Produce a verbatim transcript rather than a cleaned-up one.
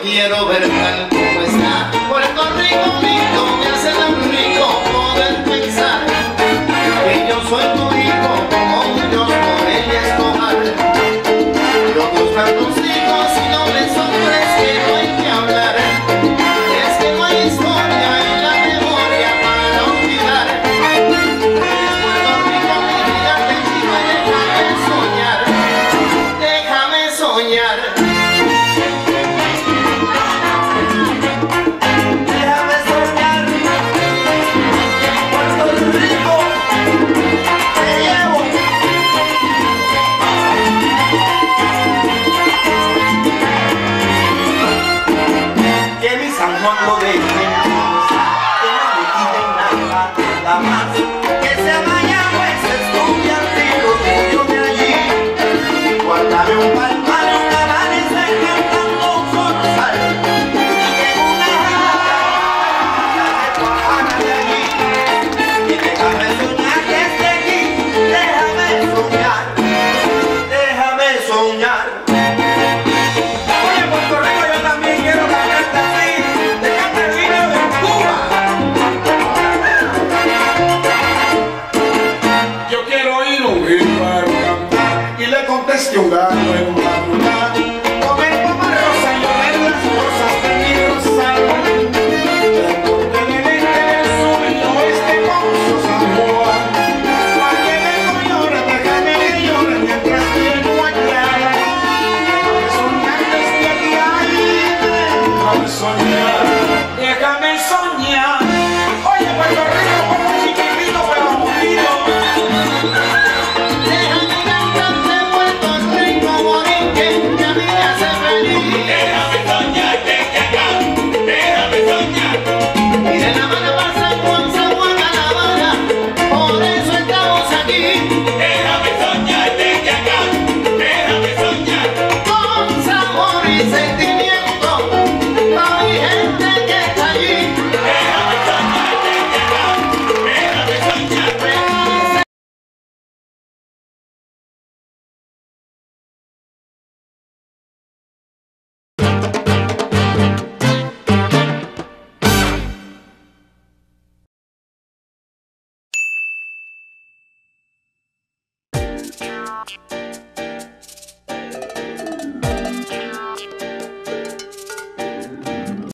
quiero ver tal como está. Puerto Rico lindo, me hace tan rico poder pensar que yo soy tu hijo, como un Dios por ella escojar. Yo buscar tus hijos y no me nombres que no hay que hablar. Es que no hay historia en la memoria para olvidar. Puerto Rico, mi vida te chiva, déjame soñar, déjame soñar. San Juan lo deje, que no me quiten nada, nada más. Que se vaya pues estudiantil orgullo de allí. Guárdame un palmar, un amanecer cantando un zorzal. Y que en una jara de allí. Y déjame soñar que esté aquí, déjame soñar, déjame soñar. Oye, Puerto Rico, yo también quiero cantarte así. Yo quiero ir a un río para cantar y le conteste un gallo.